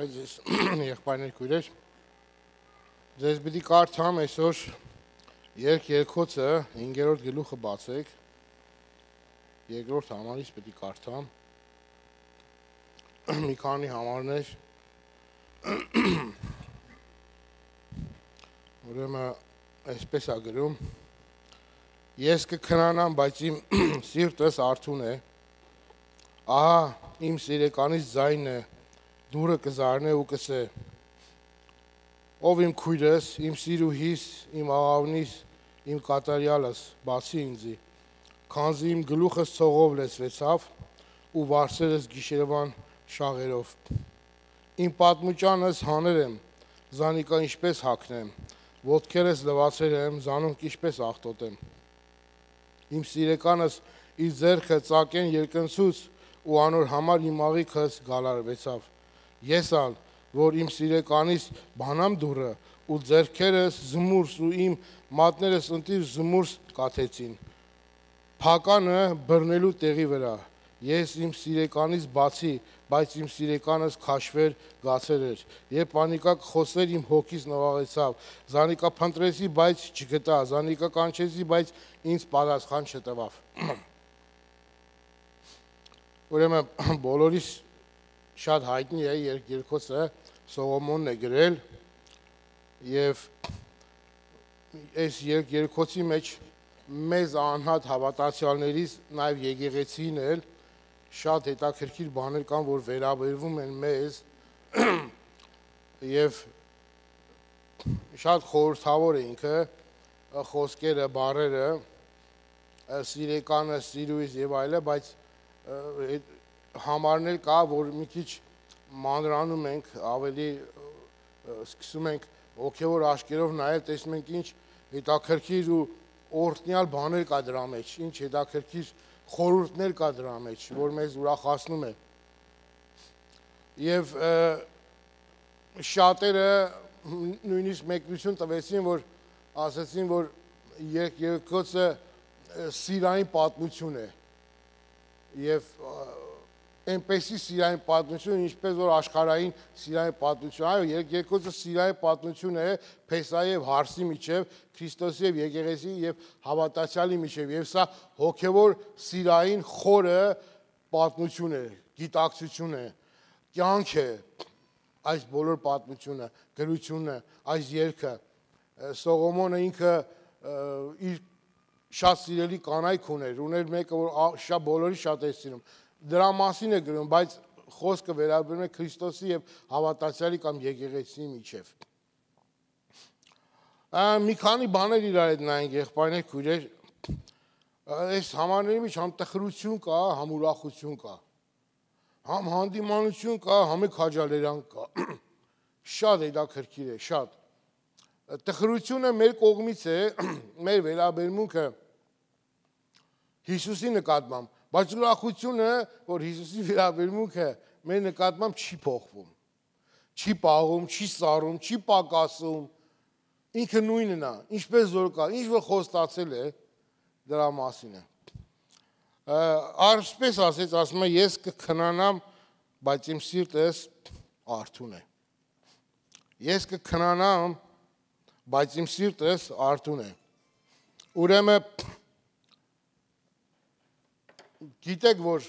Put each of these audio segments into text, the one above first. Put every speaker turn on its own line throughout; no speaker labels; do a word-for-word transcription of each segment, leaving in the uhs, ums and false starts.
Բարև ձեզ եղբայրներ քույրեր։ Ձեզ պիտի կարդամ այսօր երկ երկոցը հինգերորդ գլուխը բացեք։ Երկրորդ համարից պիտի կարդամ։ Մի քանի համարներ։ Ուրեմն այսպես է գրում. Ես կքնանամ, բայց իմ սիրտս արթուն է։ Ահա իմ սիրեկանից ձայնը դուրը կզարնե ու կսե. Ով իմ քույրս, իմ սիրուհիս, իմ աղավնիս, իմ կատարյալս, բացի ինձի, քանզի իմ գլուխս ցողով լեցվեցավ ու վարսերս գիշերվան շաղերով։ Իմ պատմուճանս հաներ եմ, զանիկա ինչպես հագնեմ, ոտքերս լվացել եմ, զանոնք ինչպես աղտոտեմ։ Իմ սիրեկանս իր ձեռքը ծակեն երկնցուց ու անոր համար իմ աղիքս գալարվեցավ։ Ես ալ, որ իմ սիրեկանից բանամ դուրը ու ձեռքերս զմուրս ու իմ մատներս ընտիր զմուրս կաթեցին։ Փականը բռնելու տեղի վրա, ես իմ սիրեկանից բացի, բայց իմ սիրեկանս քաշվեր գացեր էր, երբ անիկա խոսեր իմ հոգիս նվաղեցավ, զանիկա փնտրեցի, բայց չգտա, զանիկա կանչեցի, բայց ինձ պատասխան չտվավ։ Ուրեմն բոլորիս շատ հայտնի է երկրոցը Սողոմոնն է գրել եւ այս երկրոցի մեջ մեզ անհատ հավատացյալներից նաեւ եկեղեցին էլ շատ հետաքրքիր բաներ կան, որ վերաբերվում են մեզ եւ շատ խորհրդավոր է ինքը խոսքերը, բառերը, սիրեկանը, սիրուհիս եւ այլը, բայց համարներ կա, որ մի քիչ մանրանում ենք, ավելի սկսում ենք հոգևոր աչքերով նայել, տեսնում ենք ինչ հետաքրքիր ու օրհնյալ բաներ կա դրա մեջ, ինչ հետաքրքիր խորհուրդներ կա դրա մեջ, որ մեզ ուրախացնում է։ Եվ շատերը նույնիսկ մեկնություն տվեցին, որ ասացին, որ երկրոցը սիրային պատմություն է։ Եվ այնպեսի սիրային պատմություն, ինչպես որ աշխարհային սիրային պատմություն, այո, երկրոցը սիրային պատմություն է Փեսայի եւ Հարսի միջև, Քրիստոսի եւ եկեղեցի եւ հավատացյալի միջև, եւ սա հոգեվոր սիրային խորը պատմություն է, գիտակցություն է, կյանք է այս բոլոր պատմությունը, գրությունը, այս երգը։ Սողոմոնը ինքը իր շատ սիրելի կանայք ուներ, ուներ մեկը, որ շատ բոլորի շատ է սիրում։ Դրա մասին է գրում, բայց խոսքը վերաբերում է Քրիստոսի եւ հավատացյալի կամ եկեղեցիի միջև։ Մի քանի բաներ իրար հետ նայենք, եղբայրներ, քույրեր, այս համարների մեջ համ տխրություն կա, համ ուրախություն կա, համ հանդիմանություն կա, համ քաջալերանք կա։ Շատ հետաքրքիր է, շատ։ Տխրությունը մեր կողմից է, մեր վերաբերմունքը Հիսուսի նկատմամբ, բայց ուրախությունը, որ Հիսուսի վերաբերմունքը մեր նկատմամբ չի փոխվում, չի պաղում, չի սառում, չի պակասում, ինքը նույնն է, ինչպես որ կա, ինչ որ խոստացել է, դրա մասին է։ Այսպես ասեց, ասում է, ես կքնանամ, բայց իմ սիրտս արթուն է։ Ես կքնանամ, բայց իմ սիրտս արթուն է։ Ուրեմն գիտեք, որ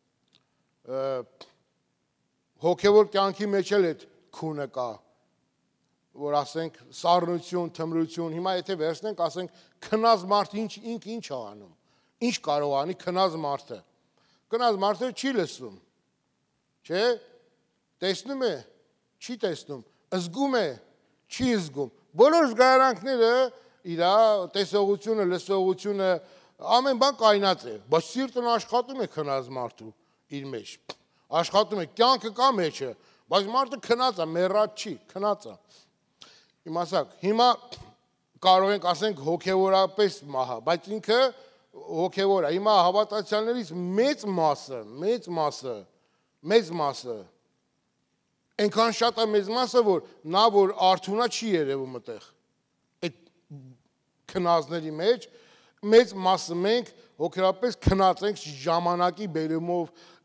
հոգևոր կյանքի մեջ էլ այդ քունը կա, որ ասենք սառնություն, թմրություն, հիմա եթե վերցնենք, ասենք քնած մարդը ինչ ինք ինչ է անում, ինչ կարող անի քնած մարդը։ Քնած մարդը չի լսում, չէ՞, տեսնում է, չի տեսնում, զգում է, չի զգում։ Բոլոր զգայարանքները իր տեսողությունը, լսողությունը, ամեն բան կայնած է, բայց սիրտն աշխատում է քնած մարդու իր մեջ, աշխատում է, կյանքը կա մեջը, բայց մարդը քնած է, մեռած չի, քնած է։ Իմացաք, հիմա կարող ենք ասենք հոգևորապես մահա, բայց ինքը հոգևոր է։ Հիմա հավատացյալներից մեծ մասը, մեծ մասը, մեծ մասը, այնքան շատ է մեծ մասը, որ նա որ արթունա չի երևում այդտեղ, այդ քնածների մեջ, մեծ մասը մենք հոգևորապես քնած ենք ժամանակի բերումով,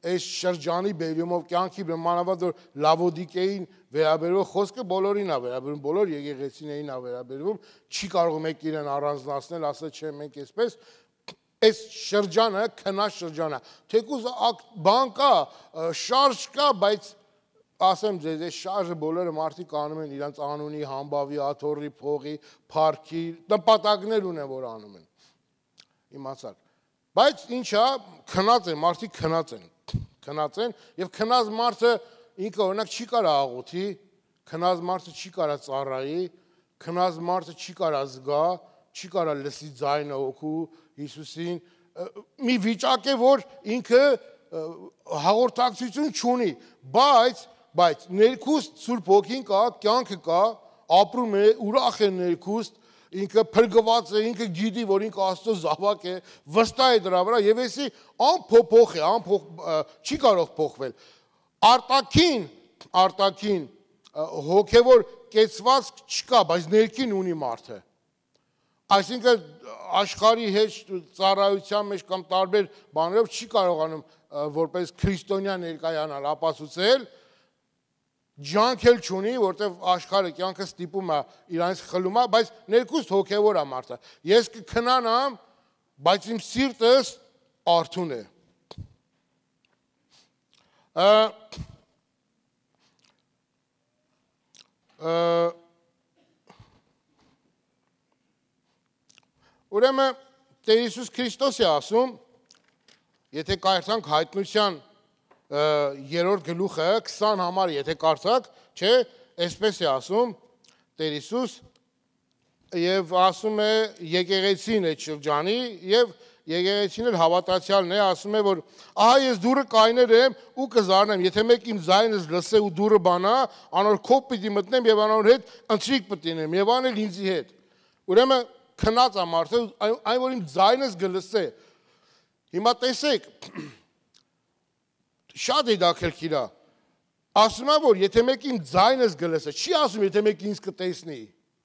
այս շրջանի բերումով կյանքի բնմանավանդ որ Լավոդիկեին վերաբերող խոսքը բոլորին է վերաբերում, բոլոր եկեղեցիներին է վերաբերում, չի կարող մեկ իրեն առանձնացնել, ասել չէ մենք այսպես, այս շրջանը քնած շրջան է, թեկուզ բան կա, շարժ կա, բայց ասեմ ձեզ, այս շարժը բոլորը մարդիկ անում են իրանց անունի, համբավի, աթոռի, փողի, փառքի, նպատակներ ունեն, որ անում են, իմացար, բայց ինչա, քնած են, մարդիկ քնած են, քնած են, և քնած մարդը ինքը օրինակ չի կարա աղոթի, քնած մարդը չի կարա ծառայի, քնած մարդը չի կարա զգա, չի կարա լսի ձայնը հոգու Հիսուսին, մի վիճակ է, որ ինքը հաղորդակցություն չունի, բայց, բայց ներքուստ Սուրբ Հոգին կա, կյանքը կա, ապրում է, ուրախ է ներքուստ, ինքը փրկված է, ինքը գիտի, որ ինքը Աստծո զավակ է, վստահ է դրա վրա եւ էսի անփոփոխ է, անփոխ չի կարող փոխվել։ Արտաքին, արտաքին հոգեվոր կեցված չկա, բայց ներքին ունի մարդը։ Այսինքն աշխարհի հետ ծառայության մեջ կամ տարբեր բաներով չի կարողանում որպես քրիստոնյա ներկայանալ, ապացուցել, ջանք էլ չունի, որտեվ աշխարհը կյանքը ստիպում է իրանց խլում է, բայց ներքուստ հոգևոր է մարդը։ Ես կքնանամ, բայց իմ սիրտս արթուն է։ Ուրեմն Տեր Հիսուս Քրիստոս է ասում, եթե կարդանք Հայտնության երրորդ գլուխը քսան համար եթե կարդաք, չէ, այսպես է ասում Տեր Հիսուս եւ ասում է եկեղեցին այդ շրջանի եւ եկեղեցին էլ հավատացյալն է, ասում է որ ահա ես դուրը կայներ եմ ու կզարնեմ, եթե մեկ իմ ձայնս լսե ու դուրը բանա, անոր քոփ պիտի մտնեմ եւ անոր հետ ընթրիք պիտի նեմ եւ անել ինձի հետ։ Ուրեմն քնած է մարդը, այն որ իմ ձայնս գլսե։ Հիմա տեսեք, շատ է դա քրքիր է։ Ասում է որ եթե մեկ իմ ձայնս գլսե, չի ասում եթե մեկ ինձ կտեսնի։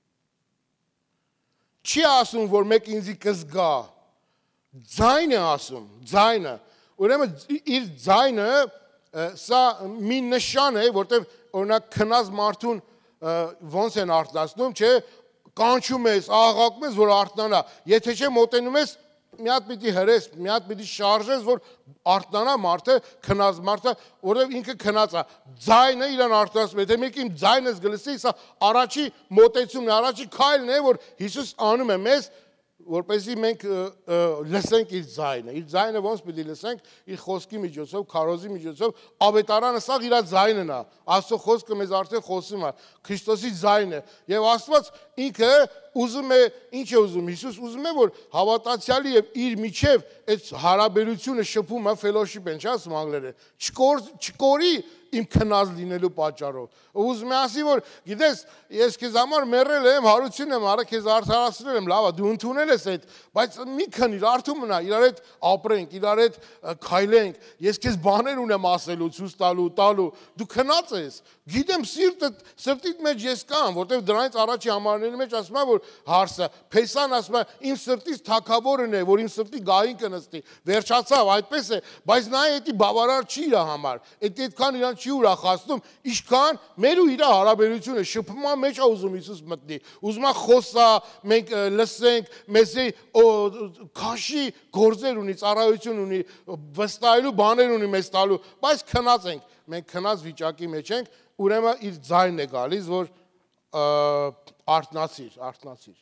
Չի ասում որ մեկ ինձի կզգա։ Ձայն է ասում, ձայնը։ Ուրեմն իր ձայնը սա մի նշան է, որտեղ օրինակ քնած մարդուն ոնց են արթնացնում, չէ, կանչում ես, աղաղակում ես, որ արթնանա։ Եթե չէ մոտենում ես, մի հատ պիտի հրես, մի հատ պիտի շարժես, որ արթնանա մարդը, քնած մարդը, որովհետև ինքը քնած է։ Ձայնը իրան արթնացնում է։ Եթե մեկ իմ ձայնս գլսի, սա առաջի մոտեցումն է, առաջի քայլն է, որ Հիսուս անում է մեզ, որպեսզի մենք լսենք իր ձայնը։ Իր ձայնը ոնց պիտի լսենք, իր խոսքի միջոցով, քարոզի միջոցով, ավետարանը սա իր ձայնն է։ Աստծո խոսքը մեզ արդեն խոսում է, Քրիստոսի ձայնը։ Եվ Աստված ինքը ուզում է, ինչ է ուզում, Հիսուս ուզում է, որ հավատացյալի եւ իր միջև այդ հարաբերությունը շփումը ֆելոշիփ են, չէ՞ ասում անգլերեն։ Չկորի իմ քնած լինելու պատճառով։ Ուզում եմ ասի, որ գիտես, ես քեզ համար մեռել եմ, հարություն եմ արել, քեզ արդարացրել եմ, լավ է, դու ընդունել ես այդ, բայց մի քնիր, արթուն մնա, իրար հետ ապրենք, իրար հետ քայլենք։ Ես քեզ բաներ ունեմ ասելու, ցույց տալու, տալու։ Դու քնած ես։ Գիտեմ սիրտը, սրտիդ մեջ ես կամ, որտեղ դրանից առաջի համարների մեջ ասում եմ, որ հարցը, Փեսան ասում է, իմ սրտից թագավորն է, որ իմ սրտի գահին կնստի։ Վերջացավ, այդպես է, բայց նա էդի բավարար չի իր համար։ Էդ այդքան իրան չի ուրախացնում, ինչքան մեր ու իր հարաբերությունը շփման մեջ է ուզում Հիսուս մտնի։ Ուզում է խոսա, մենք լսենք, մեզի քաշի գործեր ունի, ծառայություն ունի, վստահելու բաներ ունի մեզ տալու, բայց քնած ենք, մենք քնած վիճակի մեջ ենք, ուրեմն իր ձայնն է գալիս, որ արթնացիր, արթնացիր։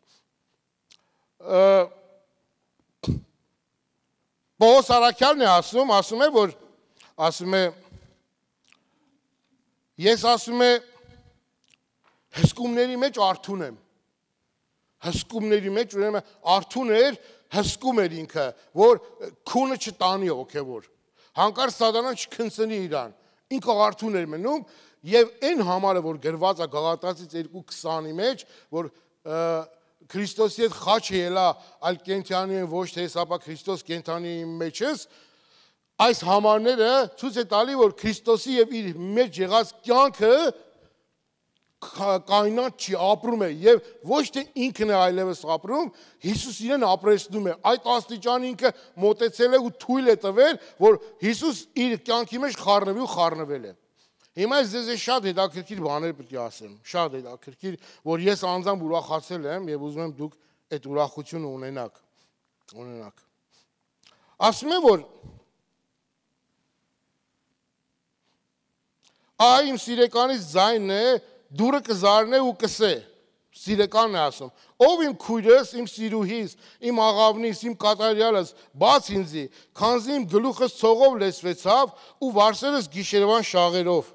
Պողոս առաքյալն է ասում, ասում է, որ ասում է, ես ասում է, հսկումների մեջ արթուն եմ, հսկումների մեջ ուրեմն արթուն էր, հսկում էր ինքը, որ քունը չտանի հոգևոր, հանկարծ սատանան չքնցնի իրան, ինքը արթուն էր մնում, եւ այն համարը, որ գրված է Գաղատացից երկու քսանի մեջ, որ Քրիստոսի հետ խաչ է ելա, այլ կենթանի են ոչ թե հեսապա Քրիստոս կենթանի մեջս, այս համարները ցույց է տալի, որ Քրիստոսի եւ իր մեջ եղած կյանքը կայնած չի, ապրում է եւ ոչ թե ինքն է այլևս ապրում, Հիսուս իրեն ապրեցնում է։ Այդ աստիճան ինքը մոտեցել է ու թույլ է տվել, որ Հիսուս իր կյանքի մեջ խառնվի ու խառնվել է։ Հիմա ես ձեզ շատ հետաքրքիր բաներ պետք է ասեմ, շատ հետաքրքիր, որ ես անձամբ ուրախացել եմ եւ ուզում եմ դուք այդ ուրախությունը ունենաք, ունենաք։ Ասում եմ, որ այ իմ սիրեկանից ձայնն է, դուրը կզարնե ու կսե, սիրեկանն է ասում, ով իմ քույրս, իմ սիրուհիս, իմ աղավնիս, իմ կատարյալս, բաց ինձի, քանզի իմ գլուխս ցողով լեցվեցավ ու վարսերս գիշերվան շաղերով։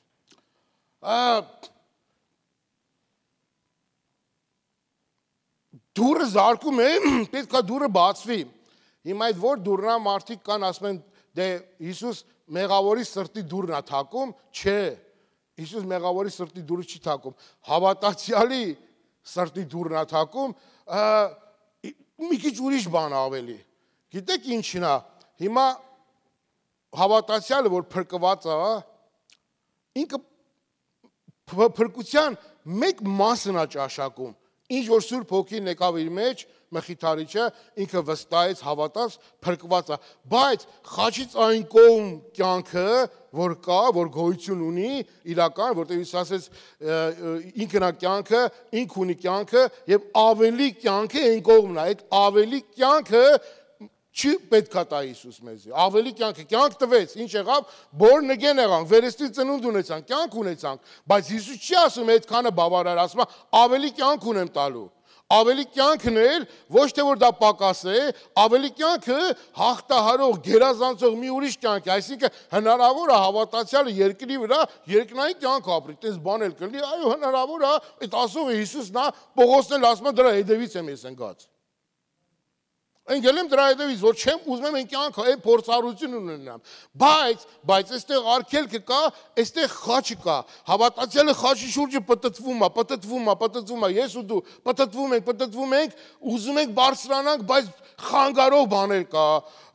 Դուրը զարկում է, պետք է դուրը բացվի։ Հիմա այդ որ դուրնա մարդիկ կան, ասում են, դե Հիսուս մեղավորի սրտի դուրն է թակում, չէ, Հիսուս մեղավորի սրտի դուրը չի թակում, հավատացյալի սրտի դուրն է թակում, մի քիչ ուրիշ բան ավելի, գիտեք ինչն է, հիմա հավատացյալը, որ փրկված է, ինքը փրկության մեկ մասն է ճաշակում, ինչ որ Սուրբ Հոգին եկավ իր մեջ, Մխիթարիչը ինքը վստահեց, հավատաց, փրկված է, բայց խաչից այն կողմ կյանքը, որ կա, որ գոյություն ունի, իրական, որտեղ Հիսուս ասեց ինքն է կյանքը, ինք ունի կյանքը եւ ավելի կյանքը այն կողմն է, այդ ավելի կյանքը չի պետքա տա Հիսուս մեզի, ավելի կյանքը, կյանք տվեց, ինչ եղավ, բոր նգեն եղանք, վերստի ծնունդ ունեցանք, կյանք ունեցանք, բայց Հիսուս չի ասում այդքանը բավարար, ասում է ավելի կյանք ունեմ տալու, ավելի կյանքն էլ ոչ թե որ դա պակաս է, ավելի կյանքը հաղթահարող, գերազանցող մի ուրիշ կյանք է, այսինքն հնարավոր է հավատացյալը երկրի վրա երկնային կյանք ապրի, տես բան էլ կլինի, այո հնարավոր է, այդ ասող է Հիսուսն է, Պողոսն էլ ասում է դրա հետևից եմ ես ընկած։ Ընկել եմ դրա հետևից, որ չեմ ուզում եմ այն կյանքը, այն փորձառություն ունենամ, բայց, բայց այստեղ արգելքը կա, այստեղ խաչը կա, հավատացյալը խաչի շուրջը պտտվում է, պտտվում է, պտտվում է, ես ու դու պտտվում ենք, պտտվում ենք, ուզում ենք բարձրանանք, բայց խանգարող բաներ կա,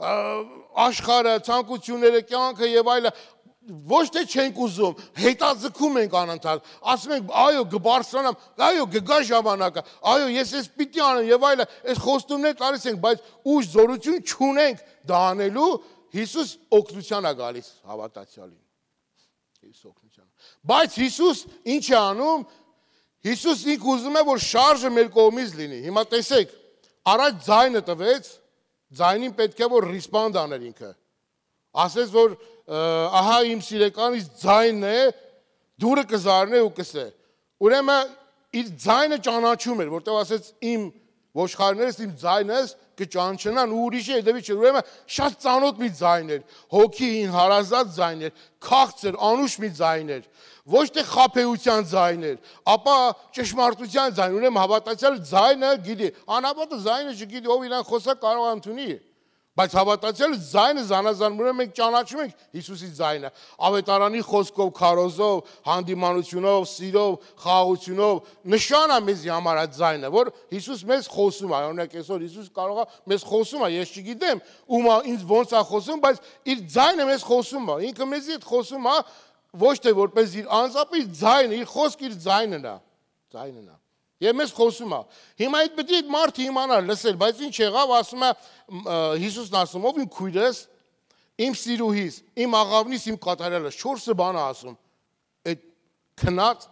աշխարհը, ցանկությունները, կյանքը եւ այլը, ոչ թե չենք ուզում, հետաձգում ենք անընդհատ, ասում ենք, այո, կբարձրանամ, այո, կգա ժամանակը, այո, ես ես պիտի անեմ եւ այլը, այս խոստումներ տալիս ենք, բայց ուժ զորություն չունենք դա անելու, Հիսուս օգնության է գալիս հավատացյալին։ Հիսուս օգնության։ Բայց Հիսուս ինչ է անում, Հիսուս ինքը ուզում է, որ շարժը մեր կողմից լինի։ Հիմա տեսեք, առաջ ձայնը տվեց, ձայնին պետք է որ ռիսպոնդ աներ ինքը։ Ասես որ ահա իմ սիրեկանից ձայնն է, դուրը կզարնե ու կսե։ Ուրեմն իր ձայնը ճանաչում էր, որտեղ ասեց իմ ոչխարներս իմ ձայնս կճանչնան ու ուրիշի հետևից չէ, ուրեմն շատ ծանոթ մի ձայն էր, հոգին հարազատ ձայն էր, քաղցր, անուշ մի ձայն էր, ոչ թե խաբեության ձայն էր, ապա ճշմարտության ձայն, ուրեմն հավատացյալ ձայնը գիտի, անհավատը ձայնը չգիտի, ով իրան խոսա կարող է ընդունի։ Բայց հավատացյալ ձայնը զանազան, ուրեմն մենք ճանաչում ենք Հիսուսի ձայնը, ավետարանի խոսքով, քարոզով, հանդիմանությունով, սիրով, խաղաղությունով, նշան է մեզ համար այդ ձայնը, որ Հիսուս մեզ խոսում է, օրինակ այսօր Հիսուս կարող է մեզ խոսում է, ես չգիտեմ, ում է ինձ ոնց է խոսում, բայց իր ձայնը մեզ խոսում է, ինքը մեզի հետ խոսում է, ոչ թե որպես իր անձամբ իր ձայնը, իր խոսքը իր ձայնն է, ձայնն է։ Եվ մեզ խոսում է։ Հիմա այդ պետք է այդ մարդը իմանար, լսել, բայց ինչ եղավ, ասում է Հիսուսն ասում, ով իմ քույրս, իմ սիրուհիս, իմ աղավնիս, իմ կատարյալս, չորսը բան է ասում։ Այդ քնած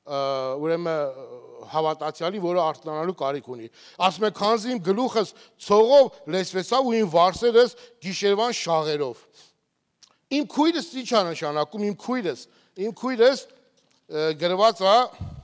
ուրեմն հավատացյալի, որը արտանալու կարիք ունի։ Ասում է, քանզի իմ գլուխս ցողով լեցվեցավ ու իմ վարսերս գիշերվան շաղերով։ Իմ քույրս ինչ է նշանակում, իմ քույրս, իմ քույրս գրված է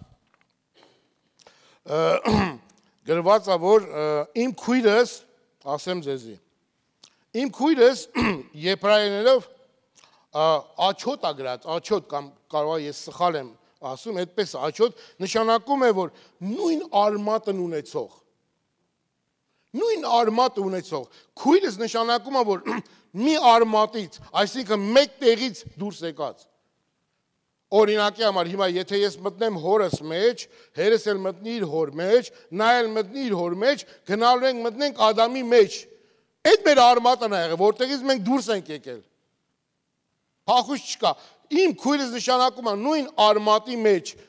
գրված է, որ իմ քույրս, ասեմ ձեզի, իմ քույրս եբրայերենով աչոտ է գրած, աչոտ կամ կարող է ես սխալ եմ ասում, այդպես աչոտ նշանակում է, որ նույն արմատն ունեցող, նույն արմատը ունեցող, քույրս նշանակում է, որ մի արմատից, այսինքն մեկ տեղից դուրս եկած, օրինակի համար, հիմա եթե ես մտնեմ հորս մեջ, հերս էլ մտնի իր հոր մեջ, նա էլ մտնի իր հոր մեջ, գնալու ենք մտնենք Ադամի մեջ, այդ մեր արմատն է եղել, որտեղից մենք դուրս ենք եկել, փախուս չկա, իմ քույրս նշանակում է նույն արմատի մեջ,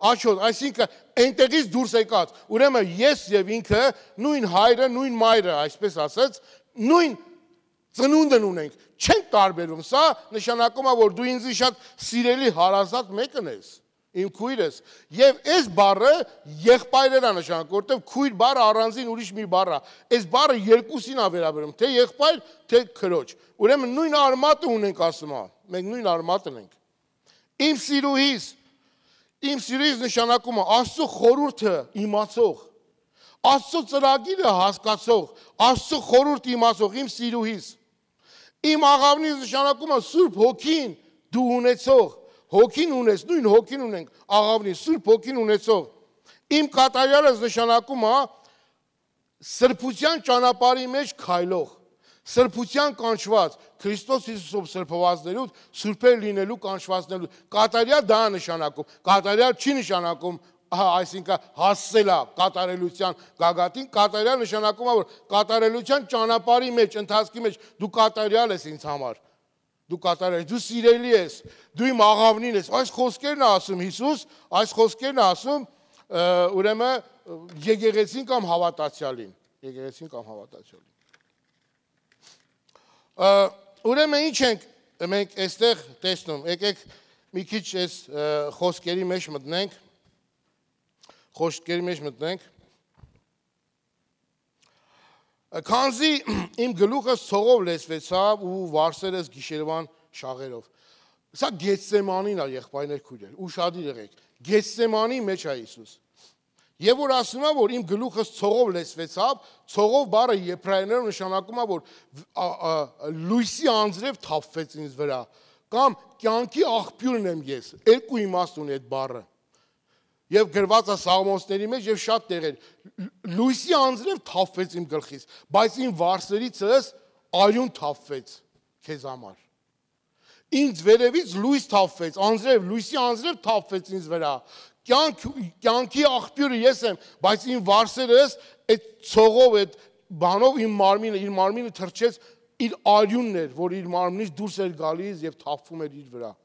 Աչոտ, այսինքն այնտեղից դուրս եկած։ Ուրեմն ես եւ ինքը նույն հայրը, նույն մայրը, այսպես ասած, նույն ծնունդն ունենք, չենք տարբերում։ Սա նշանակում է, որ դու ինձ շատ սիրելի հարազատ մեկն ես, իմ քույրս։ Եվ այս բառը եղբայրն է նշանակում, որտեղ քույր բառը առանձին ուրիշ մի բառ է։ Այս բառը երկուսին է վերաբերում, թե եղբայր, թե քրոջ։ Ուրեմն նույն արմատը ունենք, ասում է, մենք նույն արմատն ենք։ Իմ սիրուհիս, իմ սիրուհիս նշանակում է Աստծո խորհուրդը իմացող, Աստծո ծրագիրը հասկացող, Աստծո խորհուրդը իմացող, իմ սիրուհիս։ Իմ աղավնից նշանակում է Սուրբ Հոգին դու ունեցող, հոգին ունես, նույն հոգին ունենք, աղավնի, Սուրբ Հոգին ունեցող։ Իմ կատարյալս նշանակում է սրբության ճանապարհի մեջ քայլող, սրբության կանչված, Քրիստոս Հիսուսով սրբվածներու, սուրբեր լինելու կանչվածներու։ Կատարյալ դա է նշանակում, կատարյալ չի նշանակում, այսինքն հասցել է կատարելության գագաթին, կատարյալ նշանակում է, որ կատարելության ճանապարհի մեջ, ընթացքի մեջ դու կատարյալ ես ինձ համար։ Դու կատարյալ, դու սիրելի ես, դու իմ աղավնին ես։ Այս խոսքերն է ասում Հիսուս, այս խոսքերն է ասում ուրեմն եկեղեցին կամ հավատացյալին, եկեղեցին կամ հավատացյալին։ Ուրեմն ինչ ենք մենք այստեղ տեսնում, եկեք մի քիչ այս խոսքերի մեջ մտնենք, խոսքերի մեջ մտնենք։ Քանզի իմ գլուխս ցողով լեցվեցավ ու վարսերս գիշերվան շաղերով։ Սա Գեթսեմանին է, եղբայրներ քույրեր, ուշադիր եղեք։ Գեթսեմանի մեջ է Հիսուս։ Եվ որ ասում է, որ իմ գլուխս ցողով լեցվեցավ, ցողով բառը եբրայերենով նշանակում է, որ լույսի անձրև թափվեց ինձ վրա, կամ կյանքի աղբյուրն եմ ես։ Երկու իմաստ ունի այդ բառը։ Եվ գրված է Սաղմոսների մեջ եւ շատ տեղեր։ Լույսի անձրև թափվեց իմ գլխից, բայց իմ վարսերիցս արյուն թափվեց քեզ համար։ Ինձ վերևից լույս թափվեց, անձրև, լույսի անձրև թափվեց ինձ վրա։ Կյանք, կյանքի աղբյուրը ես եմ, բայց իմ վարսերս այդ ցողով, այդ բանով իմ մարմինը, իր մարմինը թրջեց, իր արյունն էր, որ իր մարմնից դուրս էր գալիս եւ թափվում էր իր վրա։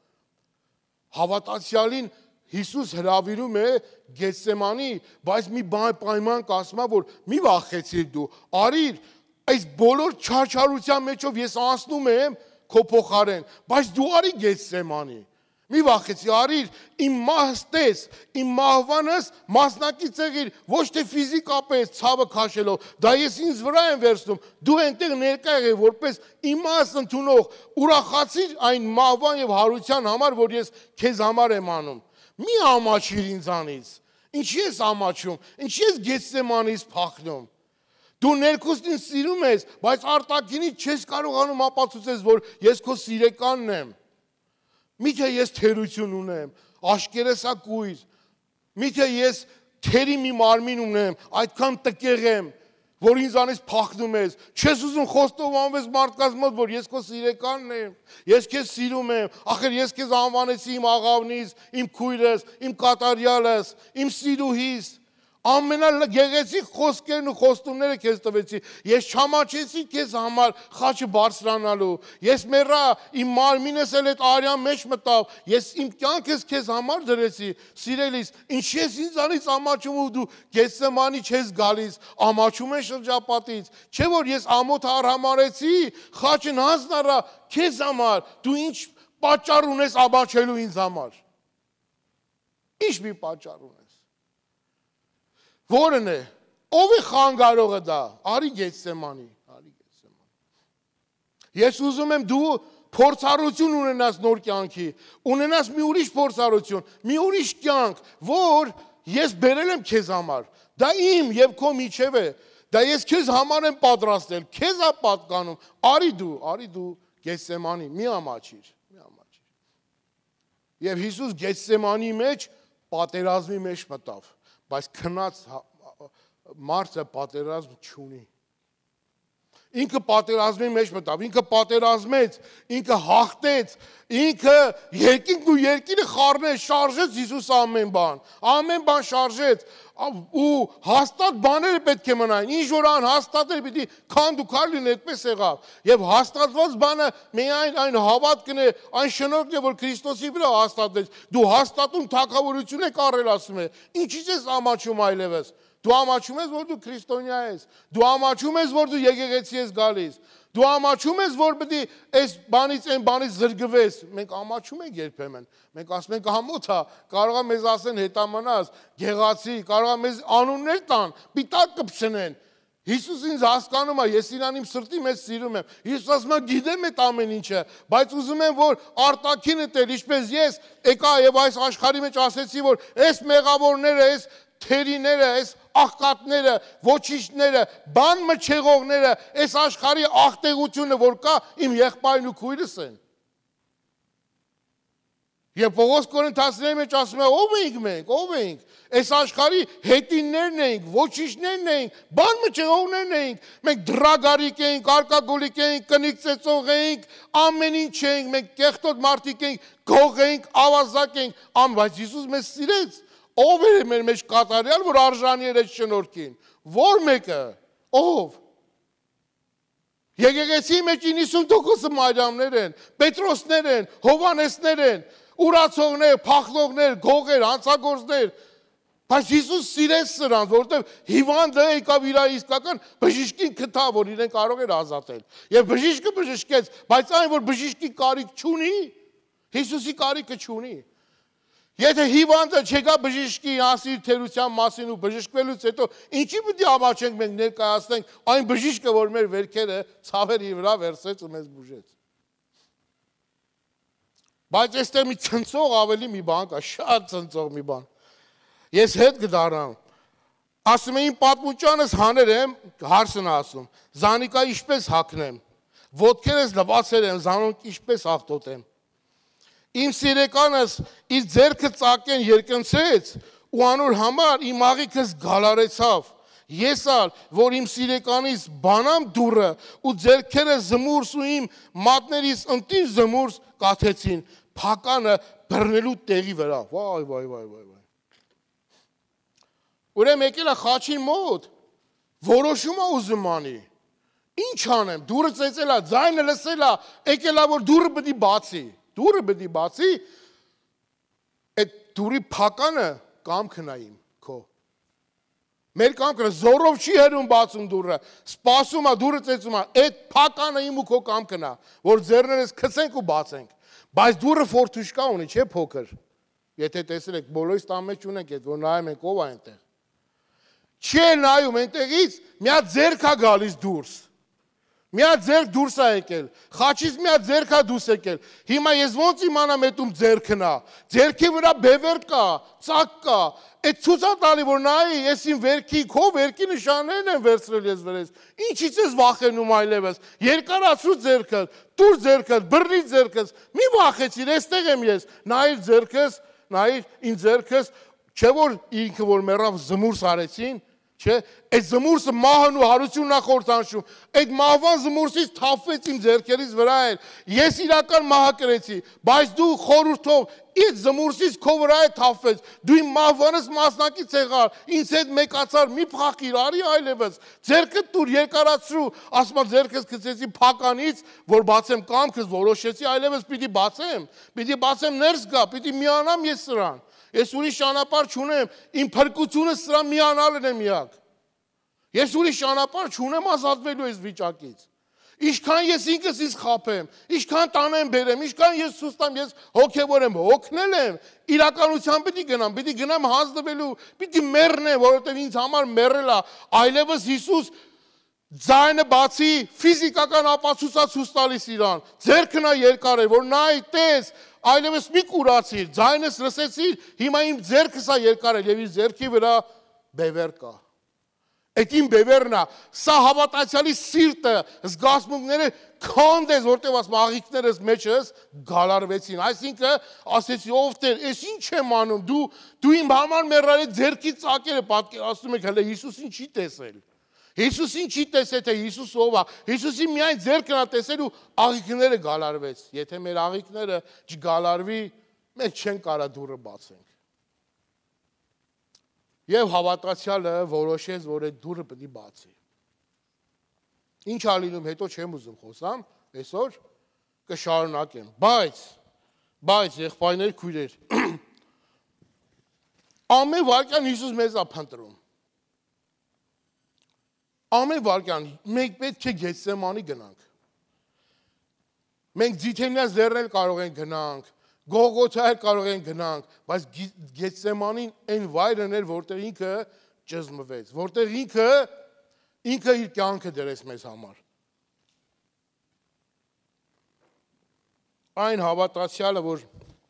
Հավատացյալին Հիսուս հրավիրում է Գեթսեմանի, բայց մի պայման կասում է, որ մի վախեցիր դու, արիր, այս բոլոր չարչարության մեջով ես անցնում եմ քո փոխարեն, բայց դու արի Գեթսեմանի։ Մի վախեցի, արիր, իմ մահստես, իմ մահվանս մասնակից եղիր, ոչ թե ֆիզիկապես ցավը քաշելով, դա ես ինձ վրա եմ վերցնում, դու այնտեղ ներկա եղիր, որպես իմաց ընդունող, ուրախացիր այն մահվան եւ հարության համար, որ ես քեզ համար եմ անում։ Մի ամաչիր ինձանից, ինչի ես ամաչում, ինչի ես Գեթսեմանից փախնում։ Դու ներքուստ ինձ սիրում ես, բայց արտաքինից չես կարողանում ապացուցես, որ ես քո սիրեկանն եմ։ Միթե ես թերություն ունեմ, աշկերեսակույր, միթե ես թերի մի մարմին ունեմ, այդքան տկեղ եմ, որ ինձանից փախնում ես, չես ուզում խոստովանվես մարդկանց մոտ, որ ես քո սիրեկանն եմ, ես քեզ սիրում եմ, ախր ես քեզ անվանեցի իմ աղավնից, իմ քույրս, իմ կատարյալս, իմ սիրուհիս, ամենագեղեցիկ խոսքերն ու խոստումները քեզ տվեցի, ես չամաչեցի քեզ համար խաչը բարձրանալու, ես մեռա, իմ մարմինս էլ այդ արյան մեջ մտավ, ես իմ կյանքս քեզ համար դրեցի, սիրելիս, ինչ ես ինձանից ամաչում ու դու Գեթսեմանի չես գալիս, ամաչում ես շրջապատից, չէ որ ես ամոթ արհամարեցի, խաչն հանձնարա քեզ համար, դու ինչ պատճառ ունես ամաչելու ինձ համար։ Ինչ մի պատճառ ունես։ Որն է, ով է խանգարողը դա, արի Գեթսեմանի, արի Գեթսեմանի։ Ես ուզում եմ դու փորձառություն ունենաս նոր կյանքի, ունենաս մի ուրիշ փորձառություն, մի ուրիշ կյանք, որ ես բերել եմ քեզ համար, դա իմ եւ քո միջև է, դա ես քեզ համար եմ պատրաստել, քեզ է պատկանում, արի դու, արի դու Գեթսեմանի, մի ամաչիր, մի ամաչիր։ Եվ Հիսուս Գեթսեմանի մեջ պատերազմի մեջ մտավ, բայց քնած մարդը պատերազմ չունի։ Ինքը պատերազմի մեջ մտավ, ինքը պատերազմեց, ինքը հաղթեց, ինքը երկինքն ու երկիրը խառնեց, շարժեց Հիսուս ամեն բան, ամեն բան շարժեց, ու հաստատ բաները պետք է մնային, ինչ որ անհաստատներ պիտի քանդուքար լինի, այդպես եղավ։ Եվ հաստատված բանը միայն այն հավատքն է, այն շնորհքն է, որ Քրիստոսի վրա հաստատվեց։ Դու հաստատում թագավորություն եք առել, ասում է։ Ինչի՞ց ես ամաչում այլևս։ Դու ամաչում ես, որ դու քրիստոնյա ես։ Դու ամաչում ես, որ դու եկեղեցի ես գալիս։ Դու ամաչում ես, որ պետք է այս բանից այն բանից զրկվես։ Մենք ամաչում ենք երբեմն։ Մենք ասում ենք ամոթա, կարող է մեզ ասեն հետամնաց, գեղացի, կարող է մեզ անուններ տան, պիտակ կպցնեն։ Հիսուս ինձ հասկանում է, ես իրան իմ սրտի մեջ սիրում եմ։ Հիսուս ասում է, գիտեմ այդ ամեն ինչը, բայց ուզում եմ, որ արտաքինը տել, ինչպես ես եկա եւ այս աշխարհի մեջ ասեցի, որ այս մեղավորները, այս թերիները, այս աղքատները, ոչիչները, բան մչեղողները, այս աշխարհի աղտեղությունը, որ կա, իմ եղբայրն ու քույրս են։ Եվ Պողոս Կորինթացիների մեջ ասում է, ով ենք մենք, ով ենք, այս աշխարհի հետիններն ենք, ոչիչներն ենք, բան մչեղողներն ենք, մենք դրագարիկ ենք, արկագոլիկ ենք, կնիկ ծեծող ենք, ամեն ինչ ենք, մենք կեղտոտ մարդիկ ենք, գող ենք, ավազակ ենք, ամ, բայց Հիսուս մեզ սիրեց։ Ով էր մեր մեջ կատարյալ, որ արժանի էր այդ շնորհքին։ Որ մեկը, ով։ Եկեղեցի մեջ իննսուն տոկոսը Մարիամներ են, Պետրոսներ են, Հովանեսներ են, ուրացողներ, փախլողներ, գողեր, հանցագործներ։ Բայց Հիսուս սիրեց սրանց, որովհետև հիվանդը եկավ իր իսկական բժիշկին գտավ, որ իրեն կարող էր ազատել։ Եվ բժիշկը բժշկեց, բայց այն, որ բժիշկի կարիք չունի, Հիսուսի կարիքը չունի։ Եթե հիվանդը չեկա բժիշկի ասիր թերության մասին ու բժշկվելուց հետո ինչի պետք է ամաչենք մենք ներկայացնենք այն բժիշկը, որ մեր վերքերը ցավերի վրա վերցրեց ու մեզ բուժեց։ Բայց այստեղ մի ցնցող ավելի մի բան կա, շատ ցնցող մի բան։ Ես հետ կդառնամ։ Ասում էին պատմուճանս հաներ եմ, հարցն ասում, զանիկա ինչպես հագնեմ, ոտքերս լվացել եմ, զանոնք ինչպես հաղթոտեմ։ Իմ սիրեկանս իր ձեռքը ծակեն երկնցեց ու անոր համար իմ աղիքս գալարեցավ։ Ես ալ, որ իմ սիրեկանից բանամ դուրը ու ձեռքերը զմուրս ու իմ մատներից ընտիր զմուրս կաթեցին, փականը բռնելու տեղի վրա։ Վայ, վայ, վայ, վայ, վայ։ Ուրեմն եկել է խաչի մոտ, որոշում է ուզում անի։ Ինչ անեմ, դուրը ծեծել է, ձայնը լսել է, եկել է, որ դուրը պետք է բացի։ Դուրը պետք է բացի, այդ դուրի փականը կամքն է իմ, քո։ Մեր կամքն զորով չի հերում բացում դուրը, սպասում է, դուրը ծեծում է, այդ փականը իմ ու քո կամքն է, որ ձեռներս գցենք ու բացենք։ Բայց դուրը ֆորտուշկա ունի, չէ՞ փոքր։ Եթե տեսել եք, բոլորիս տան մեջ ունենք այդ, որ նայում ենք ով է այնտեղ։ Չի նայում այնտեղից, մի հատ ձեռք է գալիս դուրս։ Մի հատ ձեռք դուրս է եկել, խաչից մի հատ ձեռք է դուրս եկել, հիմա ես ոնց իմանամ էտում ձեռքն է, ձեռքի վրա բևեր կա, ծակ կա, այդ ցույց է տալի, որ նայի, ես իմ վերքի, քո վերքի նշաններն եմ վերցրել ես վրես, ինչից ես վախենում այլևս, երկարացրու ձեռքդ, տուր ձեռքդ, բռնի ձեռքս, մի վախեցիր, այստեղ եմ ես, նայիր ձեռքս, նայիր իմ ձեռքս, չէ որ ինքը որ մեռավ զմուրս արեցին, չէ, այդ զմուրսը մահն ու հարությունն է խորհրդանշում, այդ մահվան զմուրսից թափվեց իմ ձեռքերից վրա էլ, ես իրական մահը կրեցի, բայց դու խորհրդով այդ զմուրսից քո վրա է թափվեց, դու իմ մահվանս մասնակից եղար, ինձ հետ մեկացար, մի փախիր, արի այլևս, ձեռքդ տուր, երկարացրու, ասում եմ ձեռքս գցեցի փականից, որ բացեմ կամքս, որոշեցի այլևս պիտի բացեմ, պիտի բացեմ ներս գա, պիտի միանամ ես սրան։ Ես ուրիշ ճանապարհ չունեմ, իմ փրկությունը սրա միանալն է միակ։ Ես ուրիշ ճանապարհ չունեմ ազատվելու այս վիճակից։ Ինչքան ես ինքս ինձ խաբեմ, ինչքան տանեմ բերեմ, ինչքան ես սուստամ, ես հոգևոր եմ, հոգնել եմ, իրականության պիտի գնամ, պիտի գնամ հանձնվելու, պիտի մեռնեմ, որովհետև ինձ համար մեռել է, այլևս Հիսուս ձայնը բացի ֆիզիկական ապացուցած տալիս իրան, ձեռքն է երկար է, որ նայ տես, այլևս մի կուրացիր, ձայնս լսեցիր, հիմա իմ ձեռքս է երկար է, եւ իր ձեռքի վրա բևեր կա։ Այդ իմ բևերն է, սա հավատացյալի սիրտը, զգացմունքները քանդես, որտեղ ասում աղիքներս մեջս գալարվեցին, այսինքն ասեցի ով Տեր, ես ինչ եմ անում, դու դու իմ համար մեռալի ձեռքի ծակերը պատկերացնում եք, հələ Հիսուսին չի տեսել։ Հիսուսին չի տեսել, թե Հիսուս ով է, Հիսուսի միայն ձեռքն է տեսել ու աղիքները գալարվեց, եթե մեր աղիքները չգալարվի, մենք չենք կարա դուռը բացենք։ Եվ հավատացյալը որոշեց, որ այդ դուռը պետք է բացի։ Ինչ ա լինում, հետո չեմ ուզում խոսամ, այսօր կշարունակեմ, բայց, բայց եղբայրներ, քույրեր, ամեն վարքյան Հիսուս մեզ ա փնտրում։ Ամեն վարքյան, մենք պետք է Գեթսեմանի գնանք։ Մենք Ձիթենյաց լեռնել կարող ենք գնանք, Գողգոթա կարող ենք գնանք, բայց Գեթսեմանին այն վայրն էր, որտեղ ինքը ճզմվեց, որտեղ ինքը ինքը իր կյանքը դրեց մեզ համար։ Այն հավատացյալը, որ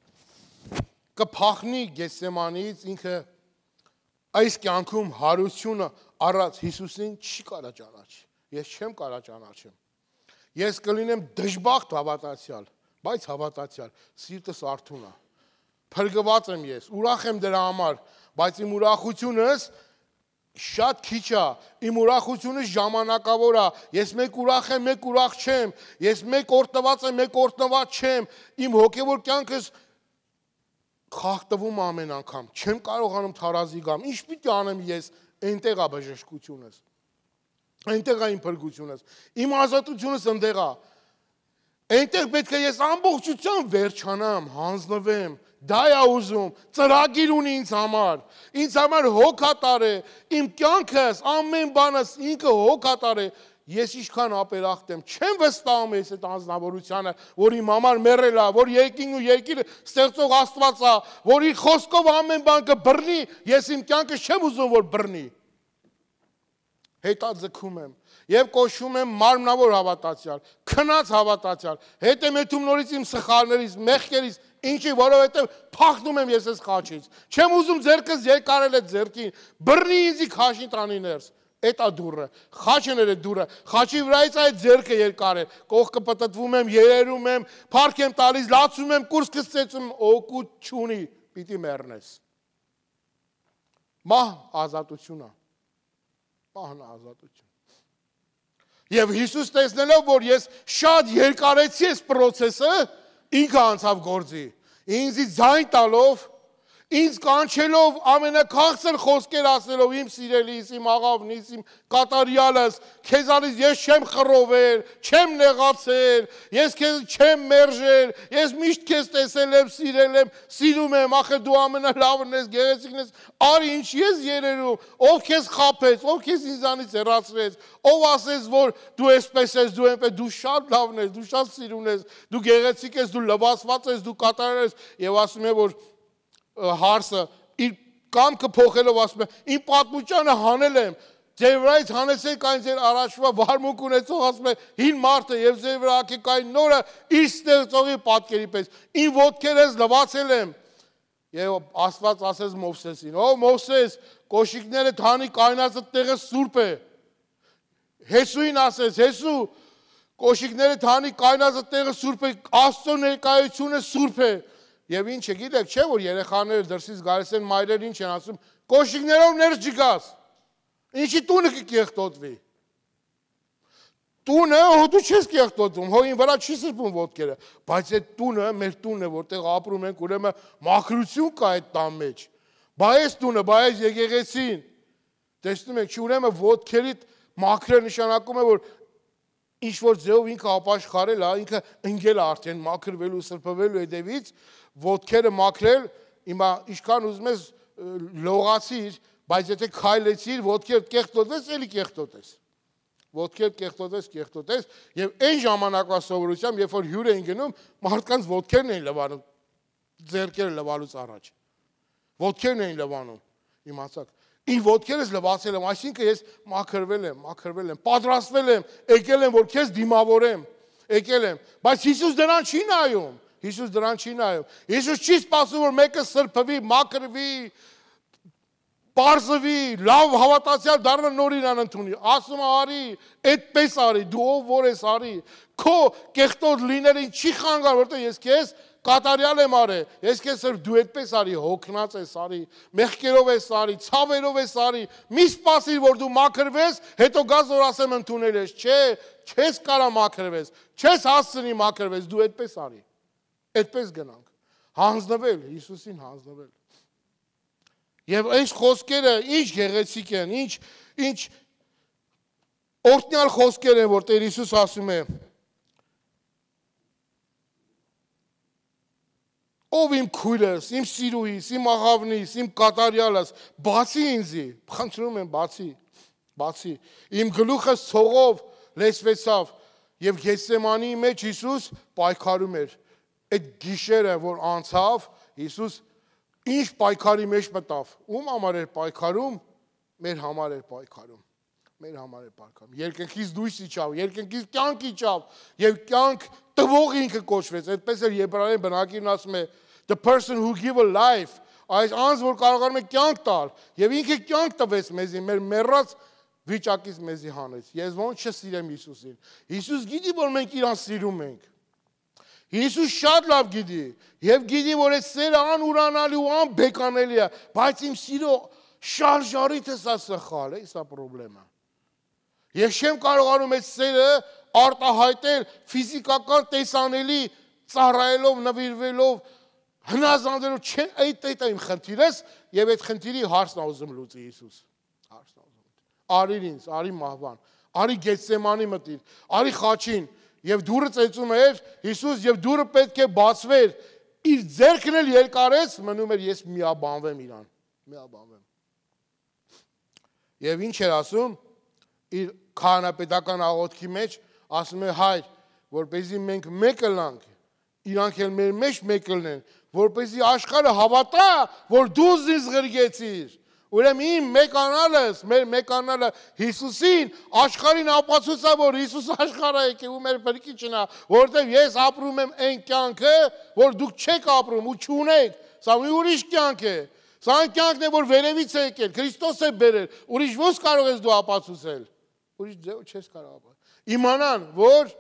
կփախնի Գեթսեմանից, ինքը այս կյանքում հարությունը առած Հիսուսին չի կարա ճանաչի։ Ես չեմ կարա ճանաչեմ։ Ես կլինեմ դժբախտ հավատացյալ, բայց հավատացյալ, սիրտս արթուն է։ Փրկված եմ ես, ուրախ եմ դրա համար, բայց իմ ուրախությունս շատ քիչ է, իմ ուրախությունս ժամանակավոր է, ես մեկ ուրախ եմ, մեկ ուրախ չեմ, ես մեկ օրտնված եմ, մեկ օրտնված չեմ, իմ հոգևոր կյանքս խախտվում ամեն անգամ, չեմ կարողանում թարազի գամ, ինչ պիտի անեմ ես, այնտեղ է բժշկությունս, այնտեղ է իմ փրկությունս, իմ ազատությունս այնտեղ է, այնտեղ պետք է ես ամբողջությամբ վերջանամ, հանձնվեմ, դա է ուզում, ծրագիր ունի ինձ համար, ինձ համար հոգատար է, իմ կյանքս, ամեն բանս ինքը հոգատար է, ես ինչքան ապերախտ եմ, չեմ վստահում ես այդ անձնավորությանը, որ իմ համար մեռել է, որ երկինն ու երկիրը ստեղծող Աստված է, որ իր խոսքով ամեն բան կբռնի, ես իմ կյանքս չեմ ուզում, որ բռնի։ Հետաձգում եմ եւ կոչում եմ մարմնավոր հավատացյալ, քնած հավատացյալ, հետ եմ եթում նորից իմ սխալներից, մեղքերից, ինչի, որովհետեւ փախնում եմ ես այս խաչից։ Չեմ ուզում ձերքս երկարել այդ ձերքին, բռնի ինձի քաշի տանի ներս։ Էդ է դուրը, խաչն էր այդ դուրը, խաչի վրայից այդ ձերքը երկար է, կողքը պտտվում եմ, երերում եմ, փառք եմ տալիս, լացում եմ, կուրսքս ծեծում, օգուտ չունի, պիտի մեռնես։ Մահ ազատություն է, մահն ազատություն։ Եվ Հիսուս տեսնելով, որ ես շատ երկարեցի այս պրոցեսը, ինքը անցավ գործի, ինձի ձայն տալով, ինձ կանչելով ամենաքաղցր խոսքեր ասելով իմ սիրելիս, իմ աղավնից, իմ կատարյալս, քեզանից ես չեմ խռովել, չեմ նեղացել, ես քեզ չեմ մերժել, ես միշտ քեզ տեսել եմ, սիրել եմ, սիրում եմ, ախե դու ամենալավն ես, գեղեցիկն ես, արի ինչ ես երերում, ով քեզ խաբեց, ով քեզ ինձանից հեռացրեց, ով ասեց, որ դու այսպես ես, դու այնպես, դու շատ լավն ես, դու շատ սիրուն ես, դու գեղեցիկ ես, դու լվացված ես, դու կատարյալ ես, եւ ասում է, որ հարսը իր կամքը փոխելով ասում է իմ պատմությանը հանել եմ ձեր վրայից հանեցեք այն ձեր առաջվա վարմունք ունեցող ասում է հին մարդը եւ ձեր վրա ակեք այն նորը իր ստեղծողի պատկերի պես իմ ոտքերս լվացել եմ եւ Աստված ասեց Մովսեսին ո Մովսես կոշիկները թանի կայնածը տեղը սուրբ է Հեսուին ասեց Հեսու կոշիկները թանի կայնածը տեղը սուրբ է Աստծո ներկայությունը սուրբ է Եվ ինչ է գիտեք, չէ, որ երեխաները դրսից գալիս են մայրեր ինչ են ասում, կոշիկներով ներս չգաս, ինչի տունը կկեղտոտվի, տունը հոտու չես կեղտոտվում, հոյին վրա չի սրբում ոտքերը, բայց այդ տունը մեր տունն է, որտեղ ապրում ենք, ուրեմն մաքրություն կա այդ տան մեջ, բա այս տունը, բա այս եկեղեցին, տեսնում եք, չի ուրեմն ոտքերիդ մաքրել նշանակում է, որ ինչ-որ ձեով ինքը ապաշխարել է, ինքը ընկել է արդեն մաքրվելու, սրբվելու հետևից, ոտքերը մաքրել, հիմա ինչքան ուզում ես լողացիր, բայց եթե քայլեցիր, ոտքերը կեղտոտես, էլի կեղտոտես։ Ոտքերը կեղտոտես, կեղտոտես, եւ այն ժամանակվա սովորությամբ, երբ որ հյուր էին գնում, մարդկանց ոտքերն էին լվանում, ձեռքերը լվալուց առաջ։ Ոտքերն էին լվանում, իմացաք։ Իմ ոտքերս լվացել եմ, այսինքն ես մաքրվել եմ, մաքրվել եմ, պատրաստվել եմ, եկել եմ, որ քեզ դիմավորեմ, եկել եմ, բայց Հիսուս դրան չի նայում, Հիսուս դրան չի նայում, Հիսուս չի սպասում, որ մեկը սրբվի, մաքրվի, պարզվի, լավ հավատացյալ դառնա նոր իրան ընդունի, ասում է արի, այդպես արի, դու ով որ ես արի, քո կեղտոտ լինելին չի խանգար, որտեղ ես քեզ կատարյալ եմ արել, ես քեզ սրբ դու այդպես արի, հոգնած ես արի, մեղքերով ես արի, ցավերով ես արի, մի սպասիր, որ դու մաքրվես, հետո գազ որ ասեմ ընդունել ես, չէ, չես կարա մաքրվես, չես հասցնի մաքրվես, դու այդպես արի, այդպես գնանք, հանձնվել, Հիսուսին հանձնվել։ Եվ այս խոսքերը ինչ գեղեցիկ են, ինչ ինչ օրհնյալ խոսքեր են, որ Տեր Հիսուս ասում է. Ով իմ քույրս, իմ սիրուհիս, իմ աղավնիս, իմ կատարյալս, բացի ինձի, խնդրում եմ բացի, բացի, իմ գլուխս ցողով լեցվեցավ եւ Գեթսեմանի մեջ Հիսուս պայքարում էր։ Այդ գիշերը, որ անցավ, Հիսուս ինչ պայքարի մեջ մտավ։ Ում համար էր պայքարում, մեր համար էր պայքարում։ Մեր համար էր պայքարում։ Երկնքից դույս իջավ, երկնքից կյանք իջավ եւ կյանք տվող ինքը կոչվեց։ Այդպես էր Եբրայերեն բնակիրն ասում է the person who give a life, այս անձ որ կարողանում է կյանք տալ եւ ինքը կյանք տվեց մեզի, մեր մեռած վիճակից մեզի հանեց։ Ես ոնց չսիրեմ Հիսուսին։ Հիսուս գիտի, որ մենք իրան սիրում ենք։ Հիսուս շատ լավ գիտի եւ գիտի, որ այս սերը անուրանալի ու անբեկանելի է, բայց իմ սիրո շարժարիթը սա սխալ է, սա խնդրեմա։ Ես չեմ կարողանում այդ սերը արտահայտել ֆիզիկական տեսանելի ծառայելով, նվիրվելով, հնազանդելով, չէ, այդ այդ իմ խնդիրս եւ այդ խնդիրի հարցն ուզում լուծի Հիսուս։ Հարցն ուզում լուծի։ Արի ինձ, արի մահվան, արի Գեթսեմանի մտիր, արի խաչին եւ դուրը ծեծում էր Հիսուս եւ դուրը պետք է բացվեր։ Իր ձեռքն էլ երկարեց, մնում էր ես միաբանվեմ իրան, միաբանվեմ։ Եվ ինչ էր ասում իր քահանապետական աղոթքի մեջ ասում է հայր, որպեսզի մենք մեկը լանք, իրանք էլ մեր մեջ մեկը լինեն, որպեսզի աշխարհը հավատա, որ դու ինձ գրգեցիր։ Ուրեմն իմ մեկանալս, մեր մեկանալը Հիսուսին աշխարհին ապացուցա, որ Հիսուս աշխարհը եկե ու մեր բրկիչն է, որովհետև ես ապրում եմ այն կյանքը, որ դուք չեք ապրում ու չունեք, սա մի ուրիշ կյանք է։ Սա այն կյանքն է, որ վերևից է եկել, Քրիստոս է բերել, ուրիշ ո՞նց կարող ես դու ապացուցել։ Ուրիշ ձև չես կարող ապացուցել։ Իմանան, որ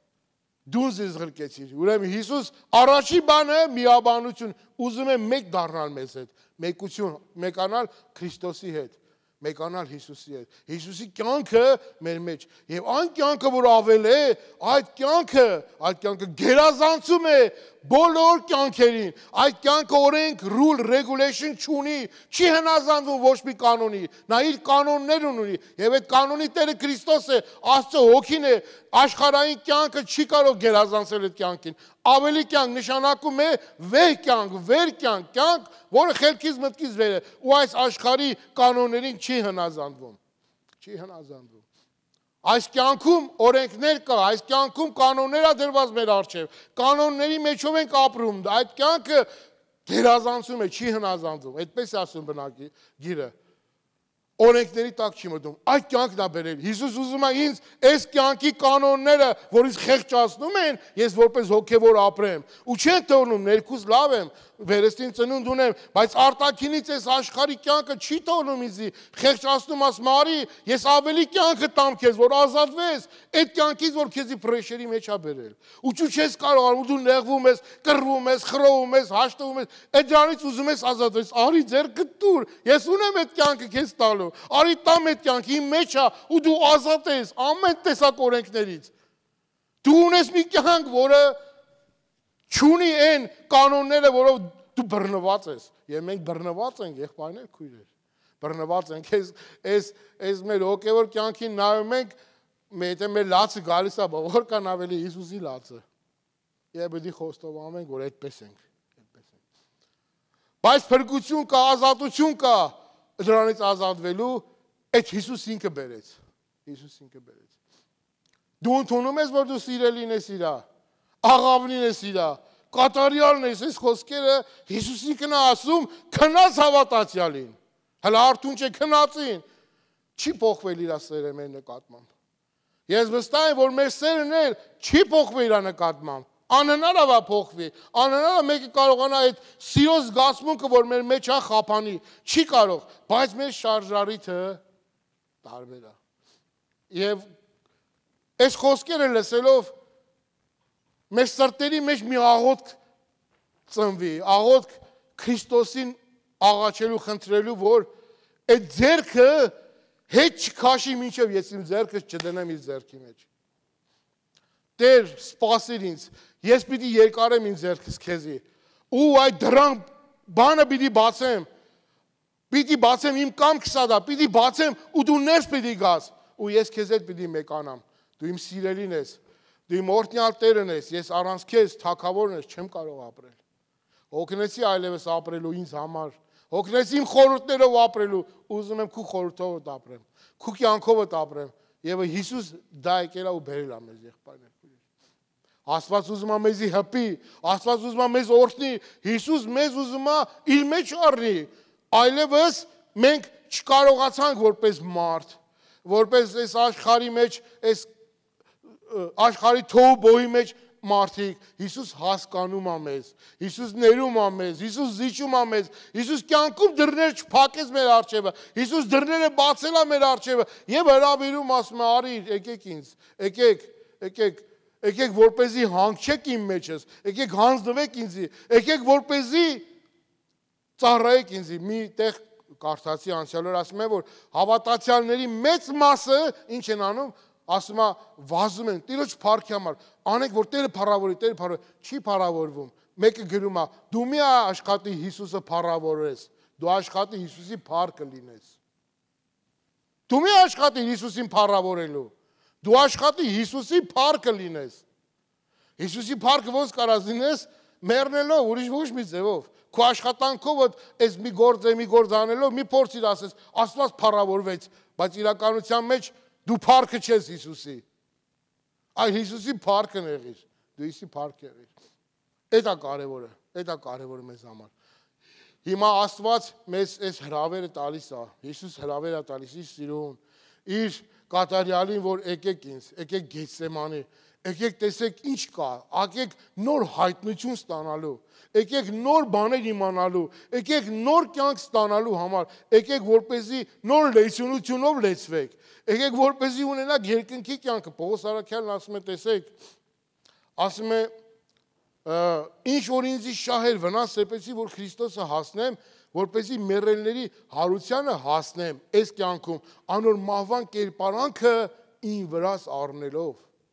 դու ինձ գրկեցիր։ Ուրեմն Հիսուս առաջի բանը միաբանություն, ուզում է մեկ դառնալ մեզ հետ, մեկություն, մեկանալ Քրիստոսի հետ, մեկանալ Հիսուսի հետ։ Հիսուսի կյանքը մեր մեջ եւ այն կյանքը, որ ավել է, այդ կյանքը, այդ կյանքը գերազանցում է բոլոր կյանքերին։ Այդ կյանքը օրենք, rule, regulation չունի, չի հնազանդվում ոչ մի կանոնի, նա իր կանոններ ունի եւ այդ կանոնի տերը Քրիստոս է, Աստծո հոգին է, աշխարհային կյանքը չի կարող գերազանցել այդ կյանքին։ Ավելի կյանք նշանակում է վեր կյանք, վեր կյանք, կյանք, որը խելքից մտքից վեր է, ու այս աշխարհի կանոններին չի հնազանդվում, չի հնազանդվում։ Այս կյանքում օրենքներ կա, այս կյանքում կանոններ ա դրված մեր առջև, կանոնների մեջով ենք ապրում, այդ կյանքը գերազանցում է, չի հնազանդվում, այդպես է ասում բնակագիրը։ Օրենքների տակ չի մտնում, այդ կյանքն է բերել։ Հիսուս ուզում է ինձ այս կյանքի կանոնները, որ ինձ խեղճացնում են, ես որպես հոգևոր ապրեմ, ու չեն թողնում, ներքուս լավ եմ, վերստին ծնունդ ունեմ, բայց արտաքինից այս աշխարհի կյանքը չի թողնում ինձ խեղճացնում, ասում արի, ես ավելի կյանքը տամ քեզ, որ ազատվես, այդ կյանքից, որ քեզի պրեշերի մեջ ա բերել։ Ու դու չես կարող, դու նեղվում ես, կռվում ես, խռովում ես, հաշտվում ես, այդ դրանից ուզում ես ազատվես, արի ձեռքդ տուր, ես ունեմ այդ կյանքը քեզ տալու։ Արի տամ այդ կյանքի իմ մեջ է ու դու ազատ ես ամեն տեսակ օրենքներից։ Դու ունես մի կյանք, որը չունի այն կանոնները, որով դու բռնված ես։ Եվ մենք բռնված ենք, եղբայրներ, քույրեր։ Բռնված ենք, այս այս այս մեր հոգևոր կյանքին նայում ենք, մեր մեր լացը գալիս է, որ կան ավելի Հիսուսի լացը։ Եվ պետք է խոստովանենք, որ այդպես ենք, այդպես ենք։ Բայց փրկություն կա, ազատություն կա, դրանից ազատվելու այդ Հիսուս ինքը բերեց։ Հիսուս ինքը բերեց։ Դու ընդունում ես, որ դու սիրելին ես իրա, աղավնին ես իրա, կատարյալն ես, այս խոսքերը Հիսուս ինքն է ասում, քնած հավատացյալին։ Հələ արթուն չէ քնածին, չի փոխվել իր սերը մեր նկատմամբ։ Ես վստահ եմ, որ մեր սերն էլ չի փոխվել իր նկատմամբ։ Անհնար է փոխվի, անհնար է մեկը կարողանա այդ սիրո զգացմունքը, որ մեր մեջ է, խափանի, չի կարող, բայց մեր շարժարիթը տարբեր է։ Եվ այս խոսքերը լսելով մեր սրտերի մեջ մի աղոթք ծնվի, աղոթք Քրիստոսին աղաչելու, խնդրելու, որ այդ ձեռքը հետ չքաշի, մինչև ես իմ ձեռքս չդնեմ իր ձեռքի մեջ։ Տեր, սպասիր ինձ, ես պիտի երկարեմ ինձ ձեռքս քեզի, ու այդ դրան բանը պիտի բացեմ, Պիտի բացեմ իմ կամքս ա դա, պիտի բացեմ ու դու ներս պիտի գաս, ու ես քեզ հետ պիտի մեկանամ, դու իմ սիրելին ես, դու իմ օրհնյալ Տերն ես, ես առանց քեզ թագավորն ես չեմ կարող ապրել։ Հոգնեցի այլևս ապրելու ինձ համար, հոգնեցի իմ խորհուրդներով ապրելու, ուզում եմ քու խորհրդով ապրեմ, քու կյանքով ապրեմ, եւ Հիսուս դա եկել է ու բերել է մեզ եղբայրներ։ Աստված ուզում է մեզի հպի, Աստված ուզում է մեզ օրհնի, Հիսուս մեզ ուզում է իր մեջ առնի, այլևս մենք չկարողացանք որպես մարդ, որպես այս աշխարհի մեջ, այս աշխարհի թոհ բոհի մեջ մարդիկ, Հիսուս հասկանում է մեզ, Հիսուս ներում է մեզ, Հիսուս զիջում է մեզ, Հիսուս կյանքում դռներ չփակեց մեր առջևը, Հիսուս դռները բացել է մեր առջևը եւ հրավիրում ասում է արի, եկեք ինձ, եկեք, եկեք, եկեք որպեսզի հանգչեք իմ մեջս, եկեք հանձնվեք ինձի, եկեք որպեսզի ծառայեք ինձի։ Մի տեղ կարդացի անցյալ օր ասում է, որ հավատացյալների մեծ մասը ինչ են անում, ասում է վազում են Տիրոջ փառքի համար, անեք որ Տերը փառավորի, Տերը փառավորի, չի փառավորվում։ Մեկը գրում է, դու մի աշխատի Հիսուսը փառավորես, դու աշխատի Հիսուսի փառքը լինես։ Դու մի աշխատի Հիսուսին փառավորելու, դու աշխատի Հիսուսի փառքը լինես։ Հիսուսի փառքը ոնց կարաս լինես, մեռնելով, ուրիշ ոչ մի ձևով։ Քո աշխատանքով այս մի գործ է, մի գործ անելով, մի փորձիր ասես, Աստված փառավորվեց, բայց իրականության մեջ դու փառքը չես Հիսուսի։ Այլ Հիսուսի փառքն եղիր, դու Հիսուսի փառք եղիր։ Դա կարևորը, դա կարևորը մեզ համար։ Հիմա Աստված մեզ այս հրավերը տալիս է, Հիսուս հրավեր է տալիս իր սիրուն, իր կատարյալին, որ եկեք ինձ, եկեք Գեթսեմանի, եկեք տեսեք ինչ կա, եկեք նոր հայտնություն ստանալու, եկեք նոր բաներ իմանալու, եկեք նոր կյանք ստանալու համար, եկեք որպեսզի նոր լեցունությունով լեցվեք, եկեք որպեսզի ունենաք երկնքի կյանքը։ Պողոս առաքյալն ասում է, տեսեք, ասում է, ինչ որ ինձի շահեր վնաս սեպեցի, որ Քրիստոսը հասնեմ, որպեսզի մեռելների հարությանը հասնեմ այս կյանքում, անոր մահվան կերպարանքը ին վրաս առնելով։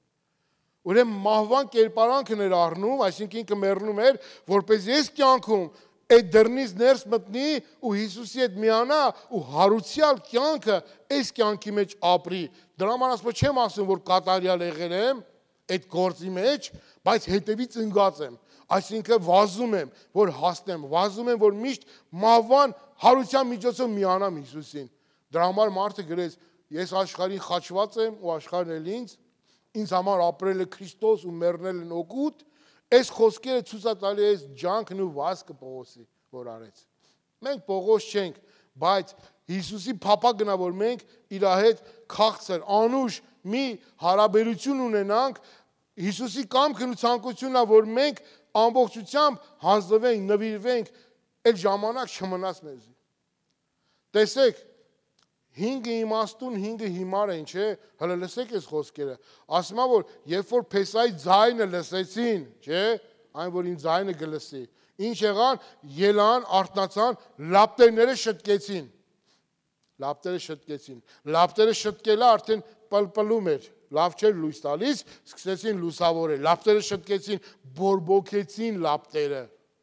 Ուրեմն մահվան կերպարանքն էր առնում, այսինքն ինքը մեռնում էր, որպեսզի այս կյանքում այդ դռնից ներս մտնի ու Հիսուսի հետ միանա ու հարուցյալ կյանքը այս կյանքի մեջ ապրի։ Դրա համար ասում չեմ ասում, որ կատարյալ եղել եմ այդ գործի մեջ, բայց հետևից ընկած եմ, այսինքն վազում եմ, որ հասնեմ, վազում եմ, որ միշտ մահվան հարության միջոցով միանամ Հիսուսին։ Դրա համար մարդը գրեց, ես աշխարհին խաչված եմ ու աշխարհն էլ ինձ, ինձ համար ապրել է Քրիստոս ու մեռնել են օգուտ, այս խոսքերը ցույց է տալի այս ջանքն ու վազքը Պողոսի, որ արեց։ Մենք Պողոս չենք, բայց Հիսուսի փափագն է, որ մենք իր հետ քաղցր, անուշ մի հարաբերություն ունենանք, Հիսուսի կամքն ու ցանկությունն է, որ մենք ամբողջությամբ հանձնվենք, նվիրվենք, այդ ժամանակ չմնաց մեզի։ Տեսեք, հինգը իմաստուն, հինգը հիմար են, չէ, հələ լսեք այս խոսքերը։ Ասում է, որ երբ որ Փեսայի ձայնը լսեցին, չէ, այն որ իմ ձայնը կլսի, ինչ եղան, ելան, արթնացան, լապտերները շտկեցին։ Լապտերը շտկեցին։ Լապտերը շտկելը արդեն պլպլում էր, լավ չէր լույս տալիս, սկսեցին լուսավորել, լապտերը շտկեցին, բորբոքեցին լապտերը։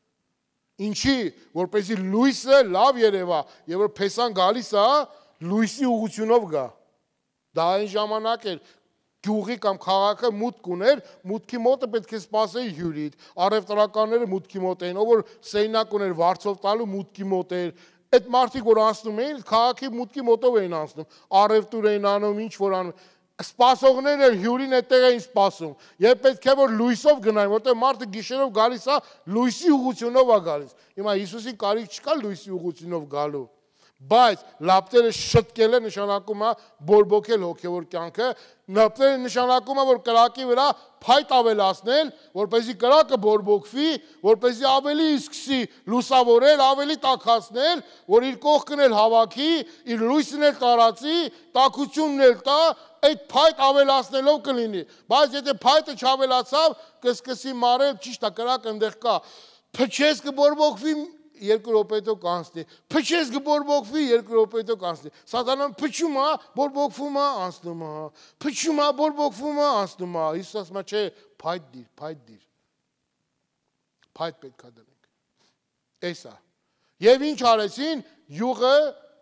Ինչի, որպեսզի լույսը լավ երևա, եւ որ Փեսան գալիս է, լույսի ուղղությունով գա։ Դա այն ժամանակ էր, գյուղի կամ քաղաքը մուտք ուներ, մուտքի մոտը պետք է սպասեի հյուրիդ, առևտրականները մուտքի մոտ էին, ով որ սեյնակ ուներ վարձով տալու մուտքի մոտ էր, այդ մարդիկ որ անցնում էին, քաղաքի մուտքի մոտով էին անցնում, առևտուր էին անում, ինչ որ անում, սպասողները հյուրին այդտեղ էին սպասում, եւ պետք է որ լույսով գնային, որտեղ մարդը գիշերով գալիս է, լույսի ուղղությունով է գալիս։ Հիմա Հիսուսին կարիք չկա լույսի ուղղությունով գալու, բայց լապտերը շտկելը նշանակում է բորբոքել հոգևոր կյանքը, լապտերը նշանակում է, որ կրակի վրա փայտ ավելացնել, որպեսզի կրակը բորբոքվի, որպեսզի ավելի սկսի լուսավորել, ավելի տաքացնել, որ իր կողքն էլ հավաքի, իր լույսն էլ տարածի, տաքությունն էլ տա, այդ փայտ ավելացնելով կլինի, բայց եթե փայտը չավելացավ, կսկսի մարել, ճիշտ է, կրակը այնտեղ կա, փչես կբորբոքվի, երկու րոպեով կանցնի, փչես կբորբոքվի, երկու րոպեով կանցնի, սատանան փչում է, բորբոքվում է, անցնում է, փչում է, բորբոքվում է, անցնում է, Հիսուս ասում է, չէ, փայտ դիր, փայտ դիր, փայտ պետք է դնենք, էս է, եւ ինչ արեցին, յուղը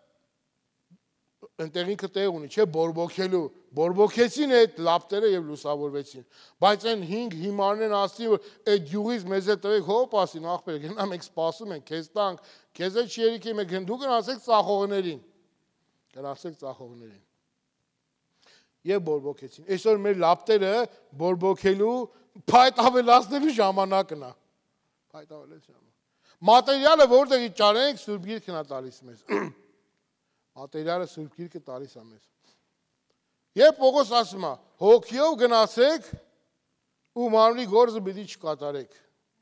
ընտեղ ինքը տեղ ունի, չէ, բորբոքելու, բորբոքեցին այդ լապտերը և լուսավորվեցին, բայց այն հինգ հիմարներն ասին, որ այդ յուղից մեզ է տվեք հոպ ասին, աղբեր, գնա մենք սպասում ենք, քեզ տանք, քեզ է չերիքի մենք դու գնացեք ծախողներին, գնացեք ծախողներին, և բորբոքեցին, այսօր մեր լապտերը բորբոքելու, փայտ ավելացնելու ժամանակն է, փայտ ավելացնելու ժամանակ, մատերիալը որտեղի ճարենք, Սուրբ Գիրքն է տալիս մեզ, մատերիալը Սուրբ Գիրքը տալիս է մեզ, և Պողոս ասում է, հոգիով գնացեք ու մարմնի գործը պիտի չկատարեք,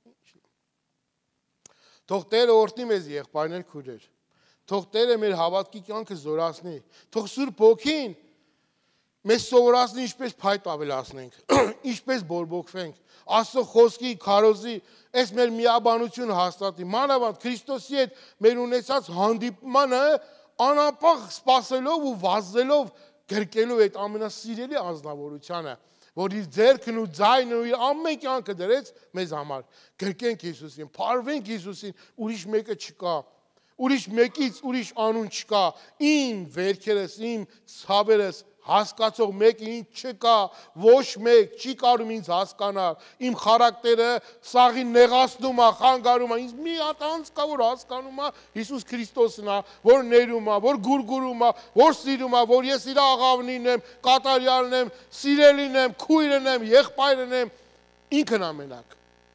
թող Տերը օրհնի մեզ եղբայրներ քույրեր, թող Տերը մեր հավատքի կյանքը զորացնի, թող Սուրբ Հոգին մեզ սովորացնի ինչպես փայտ ավելացնենք, ինչպես բորբոքվենք, Աստծո խոսքի, քարոզի, այս մեր միաբանությունը հաստատի, մանավանդ Քրիստոսի հետ մեր ունեցած հանդիպմանը անապահ սպասելով ու վազելով գրկելով այդ ամենասիրելի անձնավորությանը, որ իր ձեռքն ու ձայնը ու իր ամեն կյանքը դրեց մեզ համար, գրկենք Հիսուսին, փարվենք Հիսուսին, ուրիշ մեկը չկա, ուրիշ մեկից ուրիշ անուն չկա, իմ վերքերս, իմ ցավերս հասկացող մեկը ինձ չկա, ոչ մեկ չի կարում ինձ հասկանալ, իմ խարակտերը սաղին նեղացնում է, խանգարում է, ինձ մի հատ անց կա, որ հասկանում է Հիսուս Քրիստոսն է, որ ներում է, որ գուրգուրում է, որ սիրում է, որ ես իր աղավնին եմ, կատարյալն եմ, սիրելին եմ, քույրն եմ, եղբայրն եմ, ինքն ամենակ,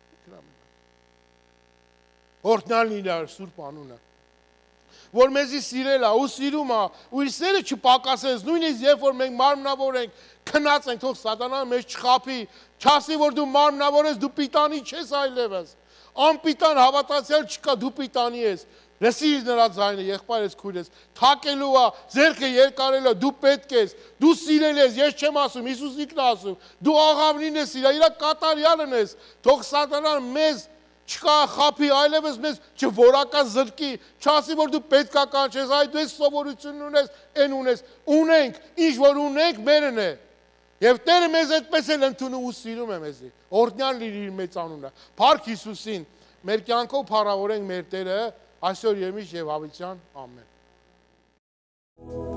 օրհնյալ լինի Սուրբ անունը, որ մեզի սիրել է ու սիրում է, ու իր սերը չպակասես, նույնիսկ երբ որ մենք մարմնավոր ենք, քնած ենք, թող սատանան մեզ չխաբի, չասի, որ դու մարմնավոր ես, դու պիտանի չես այլևս, անպիտան հավատացյալ չկա, դու պիտանի ես, լսիր նրա ձայնը, եղբայրս քույրս, թակելու է, ձեռքը երկարել է, դու պետք ես, դու սիրել ես, ես չեմ ասում, Հիսուսիկն է ասում, դու աղավնին ես սիրել, իր կատարյալն ես, թող սատանան մեզ չկա խափի այլևս մեզ չորակա զրկի, չասի, որ դու պետք է կանչես, այ դու ես սովորությունն ունես, են ունես, ունենք, ինչ որ ունենք մերն է, և Տերը մեզ այդպես էլ ընդունում ու սիրում է մեզի, օրհնյալ լինի իր մեծ անունը, փառք Հիսուսին, մեր կյանքով փառավորենք մեր Տերը, այսօր և միշտ և հավիտյան, ամեն։